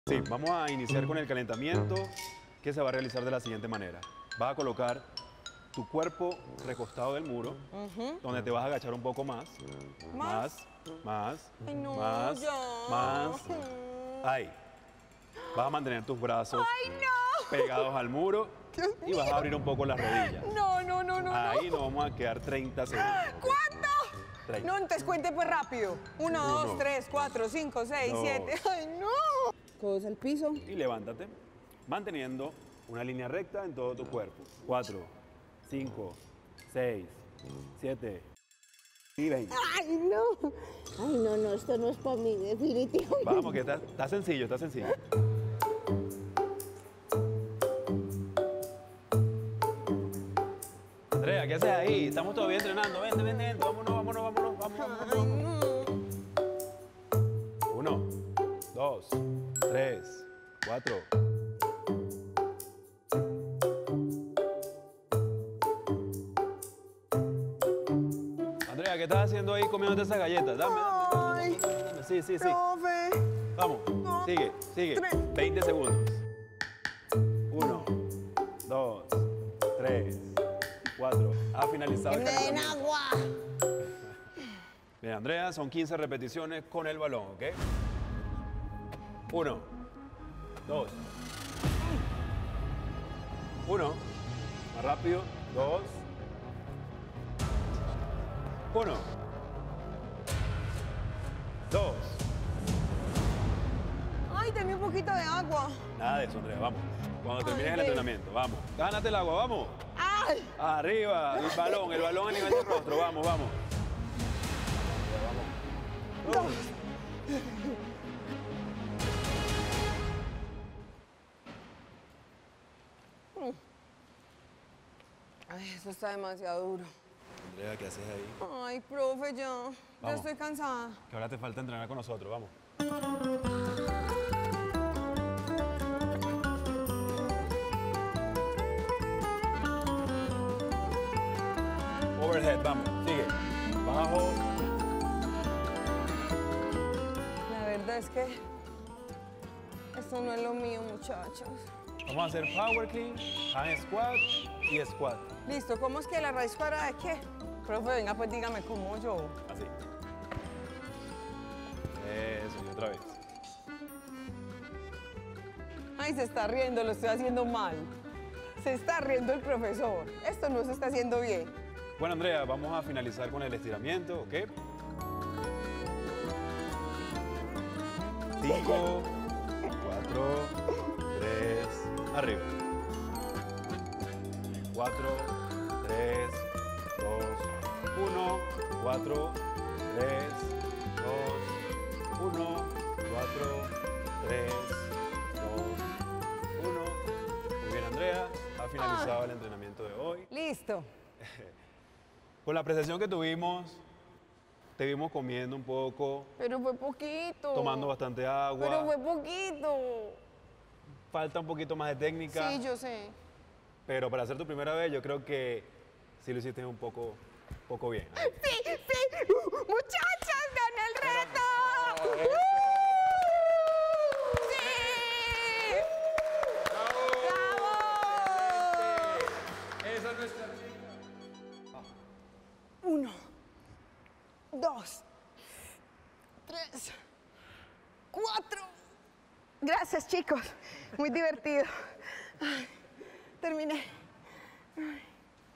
Sí, vamos a iniciar con el calentamiento que se va a realizar de la siguiente manera. Vas a colocar tu cuerpo recostado del muro, donde te vas a agachar un poco más. Más. Ay, no, más. ya. Más. Ahí. Vas a mantener tus brazos ¡Ay, no! pegados al muro y vas a abrir un poco las rodillas. No. Ahí nos vamos a quedar 30 segundos. ¿Cuánto? 30. No, entonces cuente pues rápido. 1, 2, 3, 4, 5, 6, 7. ¡Ay, no! Codos al piso. Y levántate, manteniendo una línea recta en todo tu cuerpo. 4, 5, 6, 7 y 20. ¡Ay, no! Ay, no, esto no es para mí, definitivamente. Vamos, que está sencillo, está sencillo. Andrea, ¿qué haces ahí? Estamos todavía entrenando. Vente. Vámonos. 1, 2, 3, 4. Andrea, ¿qué estás haciendo ahí comiéndote esas galletas? Dame. Ay, Sí. profe. Vamos, No. sigue. 20 segundos. 1, 2, 3, 4. Ha finalizado el ¡Den calentamiento. agua! Bien, Andrea, son 15 repeticiones con el balón, ¿ok? 1, 2. 1. Más rápido. 2. 1. 2. Ay, denme un poquito de agua. Nada de eso, Andrea, vamos. Cuando termines el Ay, entrenamiento, vamos. Gánate el agua, vamos. ¡Ay! Arriba, el balón a nivel del rostro, vamos. Ay, eso está demasiado duro. Andrea, ¿qué haces ahí? Ay, profe, ya Vamos. estoy cansada. Que ahora te falta entrenar con nosotros, vamos. Overhead, vamos, sigue. Bajo. La verdad es que esto no es lo mío, muchachos. Vamos a hacer power clean, hand squat y squat. Listo, ¿cómo es que la raíz cuadrada de qué? Profe, venga, pues dígame cómo yo. Así. Eso, y otra vez. Ay, se está riendo, lo estoy haciendo mal. Se está riendo el profesor. Esto no se está haciendo bien. Bueno, Andrea, vamos a finalizar con el estiramiento, ¿ok? 5, 4, 3, arriba. 4, 3, 2, 1, 4, 3, 2, 1, 4, 3, 2, 1. Muy bien, Andrea, ha finalizado el entrenamiento de hoy. Listo. Con la apreciación que tuvimos, te vimos comiendo un poco, Pero fue poquito. tomando bastante agua. Pero fue poquito. Falta un poquito más de técnica. Sí, yo sé. Pero para hacer tu primera vez, yo creo que sí lo hiciste un poco bien. Sí. Muchachas, gané el reto. ¡Sí! ¡Bravo! Esa es nuestra 1, 2, 3, 4. Gracias, chicos. Muy divertido. Ay, terminé.